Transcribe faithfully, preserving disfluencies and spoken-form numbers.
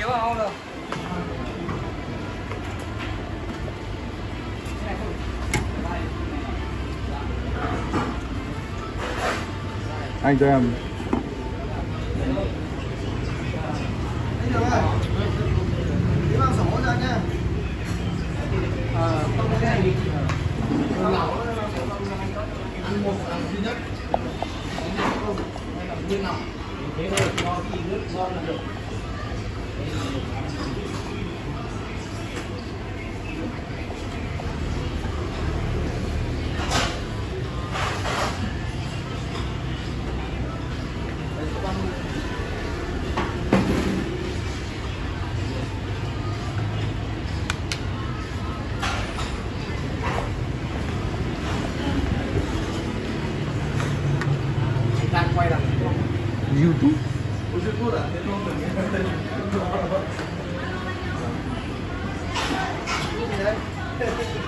không được. Anh cho em. Mang sổ ra nha. Ờ, không cái này. Ăn một lần duy nhất. Không, hay là nguyên lòng. Thế thôi, cho khi nước ngon là được. Đang quay đằng YouTube. YouTube à? Thế không được.